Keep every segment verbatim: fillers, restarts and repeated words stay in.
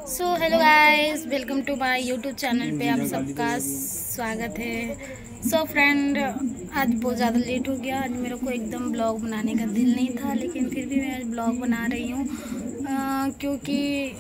So hello guys, welcome to my YouTube channel पे आप सबका स्वागत है। सो so, फ्रेंड, आज बहुत ज़्यादा लेट हो गया। आज मेरे को एकदम ब्लॉग बनाने का दिल नहीं था, लेकिन फिर भी मैं आज ब्लॉग बना रही हूँ क्योंकि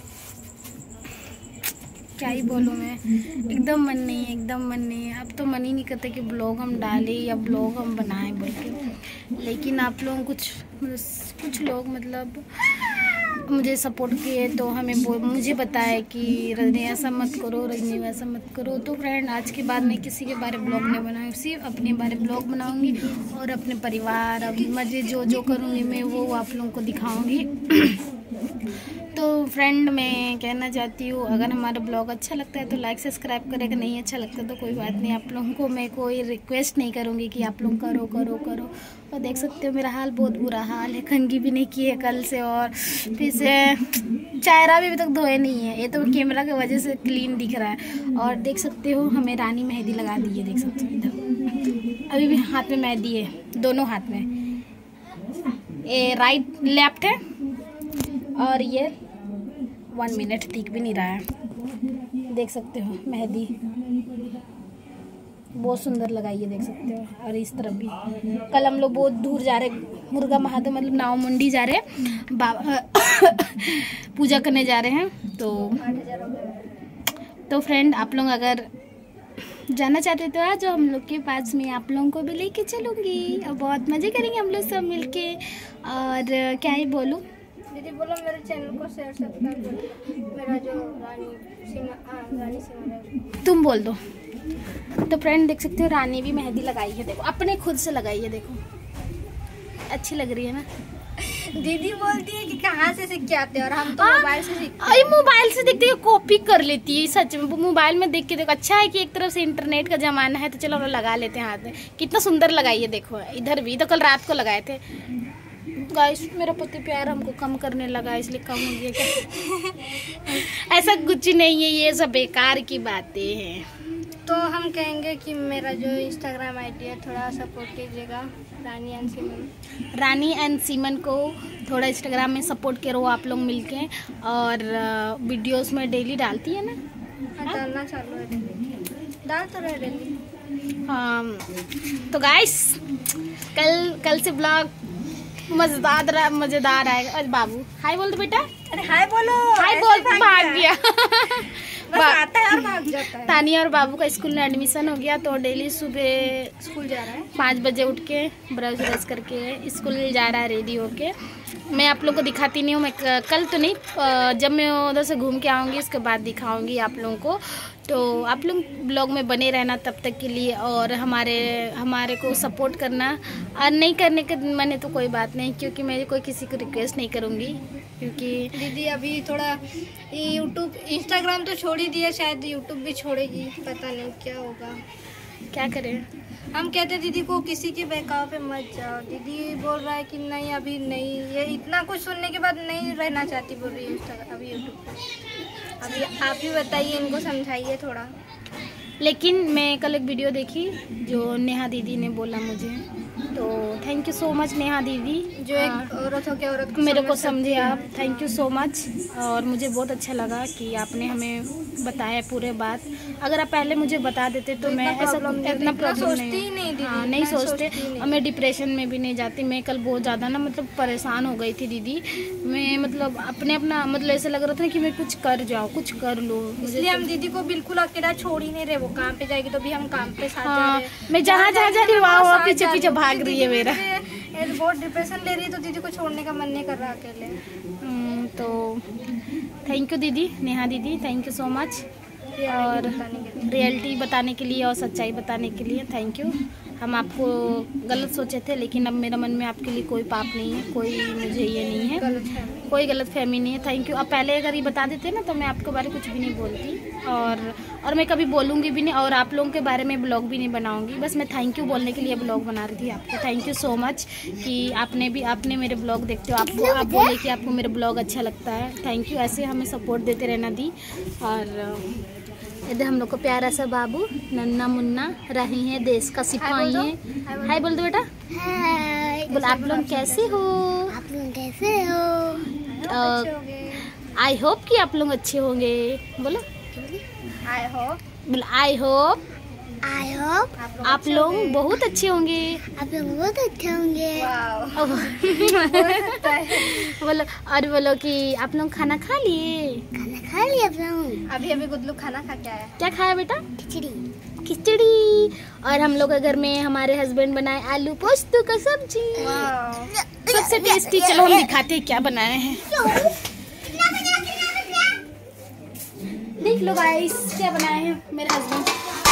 क्या ही बोलूँ मैं, एकदम मन नहीं है एकदम मन नहीं है। अब तो मन ही नहीं करता कि ब्लॉग हम डालें या ब्लॉग हम बनाएं बोल के। लेकिन आप लोग कुछ कुछ लोग मतलब मुझे सपोर्ट किए, तो हमें मुझे बताया कि रजनी ऐसा मत करो, रजनी वैसा मत करो। तो फ्रेंड, आज के बाद मैं किसी के बारे ब्लॉग नहीं बनाऊँगी, सिर्फ अपने बारे ब्लॉग बनाऊँगी और अपने परिवार अब मज़े जो जो करूँगी मैं वो आप लोगों को दिखाऊँगी। तो फ्रेंड, मैं कहना चाहती हूँ, अगर हमारा ब्लॉग अच्छा लगता है तो लाइक सब्सक्राइब करेगा, नहीं अच्छा लगता तो कोई बात नहीं। आप लोगों को मैं कोई रिक्वेस्ट नहीं करूँगी कि आप लोग करो करो करो। और देख सकते हो मेरा हाल बहुत बुरा हाल है, कंघी भी नहीं की है कल से, और फिर से चेहरा भी अभी तक धोए नहीं है। ये तो कैमरा की वजह से क्लीन दिख रहा है। और देख सकते हो हमें रानी मेहंदी लगा दी है, देख सकते हो इधर अभी भी हाथ में मेहंदी है, दोनों हाथ में। ये राइट लेफ्ट है और ये वन मिनट दिख भी नहीं रहा है। देख सकते हो मेहंदी बहुत सुंदर लगाई है, देख सकते हो। और इस तरफ भी कल हम लोग बहुत दूर जा रहे, मुर्गा महादेव मतलब नाव मंडी जा रहे हैं, बाबा पूजा करने जा रहे हैं। तो तो फ्रेंड, आप लोग अगर जाना चाहते तो आज हम लोग के पास में आप लोगों को भी लेके चलूँगी और बहुत मज़े करेंगे हम लोग सब मिलके। और क्या ही बोलूँ दीदी, बोलो मेरे चैनल को शेयर सब्सक्राइब करो। मेरा जो रानी सीमा रानी सीमा तुम बोल दो। तो फ्रेंड, देख सकते हो रानी भी मेहंदी लगाई है, देखो अपने खुद से लगाई है, देखो अच्छी लग रही है ना। दीदी बोलती है कि कहाँ से सीख के आते हैं, और हम तो मोबाइल से सीखते हैं। मोबाइल से देखते हैं, कॉपी कर लेती है सच में। मोबाइल में देख के देखो, अच्छा है कि एक तरफ से इंटरनेट का जमाना है, तो चलो हम लोग लगा लेते हैं हाथ में। कितना सुंदर लगाई है, देखो इधर भी तो कल रात को लगाए थे। गाइस, मेरा पति प्यार हमको कम करने लगा, इसलिए कम हो गया क्या? ऐसा कुछ नहीं है, ये सब बेकार की बातें हैं। तो हम कहेंगे कि मेरा जो इंस्टाग्राम आईडी है थोड़ा सपोर्ट कीजिएगा, रानी एंड सीमन। रानी एंड सीमन को थोड़ा इंस्टाग्राम में सपोर्ट करो आप लोग मिलके। और वीडियोस में डेली डालती है ना? हाँ, डालना चालू है, डाल तो रहे डेली। हाँ, तो गाइस कल कल से ब्लॉग मजेदार मजेदार आएगा। अरे बाबू हाय बोल दो बेटा। अरे हाय बोलो। हाय बोल, भाग गया। बस आता है और भाग जाता है। तानिया और बाबू का स्कूल में एडमिशन हो गया, तो डेली सुबह स्कूल जा रहा है, पाँच बजे उठ के ब्रश ब्रश करके स्कूल जा रहा है रेडी होके। मैं आप लोग को दिखाती नहीं हूँ, मैं कल तो नहीं, जब मैं उधर से घूम के आऊँगी उसके बाद दिखाऊँगी आप लोगों को। तो आप लोग ब्लॉग में बने रहना तब तक के लिए, और हमारे हमारे को सपोर्ट करना। और नहीं करने के मन है तो कोई बात नहीं, क्योंकि मैं कोई किसी को रिक्वेस्ट नहीं करूँगी। क्योंकि दीदी अभी थोड़ा यूट्यूब इंस्टाग्राम तो छोड़ ही दिया, शायद यूट्यूब भी छोड़ेगी, पता नहीं क्या होगा। क्या करें, हम कहते दीदी को किसी के बहकाव पे मत जाओ। दीदी बोल रहा है कि नहीं अभी नहीं, ये इतना कुछ सुनने के बाद नहीं रहना चाहती बोल रही है इंस्टाग्राम अभी यूट्यूब पे। अभी आप ही बताइए, इनको समझाइए थोड़ा। लेकिन मैं कल एक वीडियो देखी जो नेहा दीदी ने बोला मुझे, तो thank you so much Neha दीदी, जो एक औरत हो के औरत को मेरे को समझे आप। Thank you so much. और मुझे बहुत अच्छा लगा कि आपने हमें बताया पूरे बात। अगर आप पहले मुझे बता देते तो मैं ऐसा इतना प्रॉब्लम नहीं, हाँ नहीं सोचते, और मैं डिप्रेशन में भी नहीं जाती। मैं कल बहुत ज़्यादा ना मतलब परेशान हो गई थी दीदी। मैं मतलब अपने अपना मतलब ऐसा लग रहा था कि मैं कुछ कर जाऊँ, कुछ कर लूँ। इसलिए हम दीदी को बिल्कुल अकेला छोड़ ही नहीं रहे। वो काम पे जाएगी तो भी हम काम पे साथ हाँ, जा रहे। मैं जहाँ जहाँ जा रही वहाँ वहाँ पीछे पीछे भाग रही है मेरा। बहुत डिप्रेशन ले रही है, तो दीदी को छोड़ने का मन नहीं कर रहा अकेले। तो थैंक यू दीदी, नेहा दीदी, थैंक यू सो मच। और रियलिटी बताने के लिए और सच्चाई बताने के लिए थैंक यू। हम आपको गलत सोचे थे, लेकिन अब मेरा मन में आपके लिए कोई पाप नहीं है, कोई मुझे ये नहीं है, कोई गलत फहमी नहीं है। Thank you. अब पहले अगर ये बता देते ना तो मैं आपके बारे में कुछ भी नहीं बोलती, और और मैं कभी बोलूँगी भी नहीं, और आप लोगों के बारे में ब्लॉग भी नहीं बनाऊँगी। बस मैं थैंक यू बोलने के लिए ब्लॉग बना रही थी आपको। थैंक यू सो मच कि आपने भी आपने मेरे ब्लॉग देखते हो, आपको आप बोले कि आपको मेरा ब्लॉग अच्छा लगता है। थैंक यू, ऐसे हमें सपोर्ट देते रहना दी। और इधर हम लोग को प्यारा सा बाबू नन्ना मुन्ना रहे हैं, देश का सिपाही है। हाय बोल दो बेटा। हाय बोल, आप लोग कैसे हो? आप लोग कैसे हो? आई होप कि आप लोग अच्छे होंगे। बोलो आई होप बोलो आई होप आई होप आप लोग बहुत अच्छे होंगे। आप लोग बहुत अच्छे होंगे। बोलो और बोलो कि आप लोग खाना खा लिए। खाना खा लिया आप लोग? अभी अभी गुदलू खाना खा के आया। क्या खाया बेटा? खिचड़ी। खिचड़ी। और हम लोग के घर में हमारे हस्बैंड बनाए आलू पोस्तू का सब्जी, सबसे टेस्टी। चलो हम दिखाते हैं क्या बनाए हैं। देख लो गाइस क्या बनाए हैं मेरे हस्बैंड।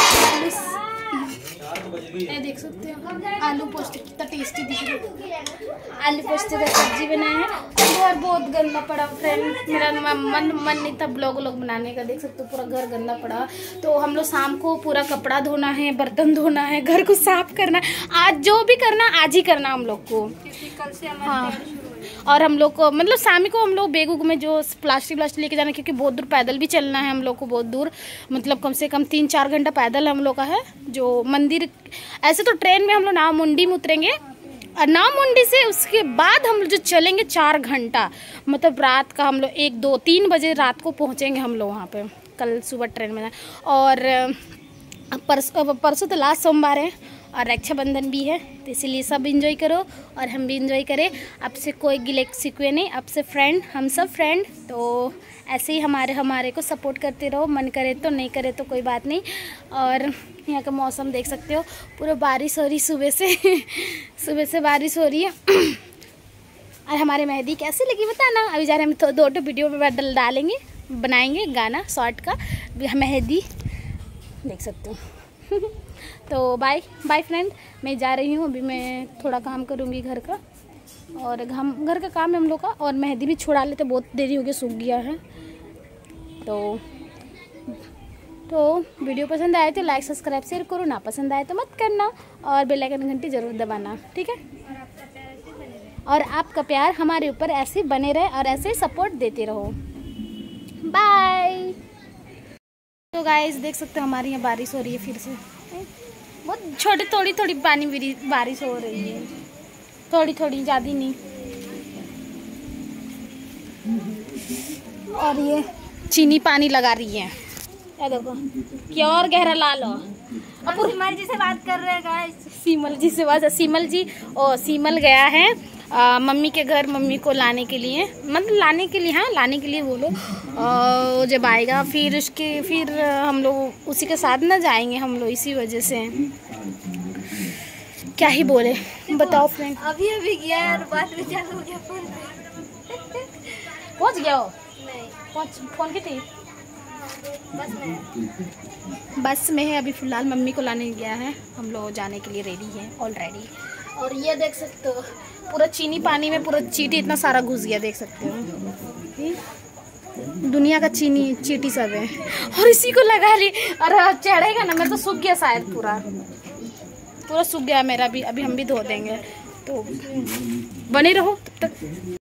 ये देख सकते हो आलू पोस्तू कितना टेस्टी दिख रहा है। आलू पोस्तू का सब्जी बनाए हैं। और बहुत गंदा पड़ा फ्रेंड, मेरा मन मन नहीं था ब्लॉग व्लॉग बनाने का। देख सकते हो पूरा घर गंदा पड़ा। तो हम लोग शाम को पूरा कपड़ा धोना है, बर्तन धोना है, घर को साफ करना है। आज जो भी करना आज ही करना हम लोग को। कल से हाँ, और हम लोग को मतलब शामी को हम लोग बेग उग में जो प्लास्टिक प्लास्टिक लेके जाना, क्योंकि बहुत दूर पैदल भी चलना है हम लोग को। बहुत दूर मतलब कम से कम तीन चार घंटा पैदल हम लोग का है जो मंदिर। ऐसे तो ट्रेन में हम लोग नाव मुंडी में उतरेंगे और नाव मुंडी से उसके बाद हम लोग जो चलेंगे चार घंटा, मतलब रात का हम लोग एक दो तीन बजे रात को पहुँचेंगे हम लोग वहाँ पे। कल सुबह ट्रेन में। और परसों परसों तो लास्ट सोमवार है और रक्षाबंधन भी है, तो इसीलिए सब इंजॉय करो और हम भी इंजॉय करें। आपसे कोई गिले शिकवे नहीं, आपसे फ्रेंड, हम सब फ्रेंड। तो ऐसे ही हमारे हमारे को सपोर्ट करते रहो, मन करे तो, नहीं करे तो कोई बात नहीं। और यहाँ का मौसम देख सकते हो, पूरा बारिश हो रही सुबह से सुबह से बारिश हो रही है। और हमारे मेहंदी कैसी लगी बताना। अभी जा रहे हैं हम दो दो वीडियो में डल डालेंगे, बनाएंगे गाना शॉर्ट का मेहंदी, देख सकते हो। तो बाय बाय फ्रेंड, मैं जा रही हूँ। अभी मैं थोड़ा काम करूँगी घर का, और हम घर का काम है हम लोग का। और मेहंदी भी छुड़ा लेते, बहुत देरी हो गई, सूख गया है। तो तो वीडियो पसंद आए तो लाइक सब्सक्राइब शेयर करो, ना पसंद आए तो मत करना। और बेल आइकन घंटी ज़रूर दबाना, ठीक है। और आपका प्यार हमारे ऊपर ऐसे बने रहे और ऐसे सपोर्ट देते रहो। बाय। तो गाइस देख सकते हो हमारे यहाँ बारिश हो रही है फिर से। बहुत छोटी थोड़ी थोड़ी पानी बारिश हो रही है, थोड़ी थोड़ी, ज़्यादा नहीं। और ये चीनी पानी लगा रही है, क्या देखो क्या और गहरा लाल हो। अब सीमल जी से बात कर रहे हैं गाइस। सीमल जी से बात, सीमल जी ओ सीमल गया है आ, मम्मी के घर, मम्मी को लाने के लिए, मतलब लाने के लिए, हाँ लाने के लिए बोलो। और जब आएगा फिर उसके फिर हम लोग उसी के साथ ना जाएंगे हम लोग, इसी वजह से क्या ही बोले। बताओ फ्रेंड। अभी अभी गया यार, बात भी चालू हो गया फोन पे। पहुँच गया हो? नहीं, पहुँच फोन की थी बस में बस में है अभी फिलहाल। मम्मी को लाने गया है, हम लोग जाने के लिए रेडी हैं ऑलरेडी। और ये देख सकते हो पूरा चीनी पानी में पूरा चीटी इतना सारा घुस गया, देख सकते हो। दुनिया का चीनी चीटी सब है और इसी को लगा ली। और चढ़ेगा ना, मैं तो सूख गया शायद, पूरा पूरा सूख गया मेरा भी। अभी हम भी धो देंगे, तो बने रहो तब तक।